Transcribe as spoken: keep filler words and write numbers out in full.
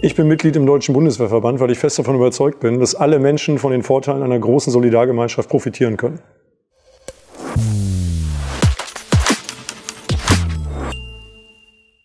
Ich bin Mitglied im Deutschen Bundeswehrverband, weil ich fest davon überzeugt bin, dass alle Menschen von den Vorteilen einer großen Solidargemeinschaft profitieren können.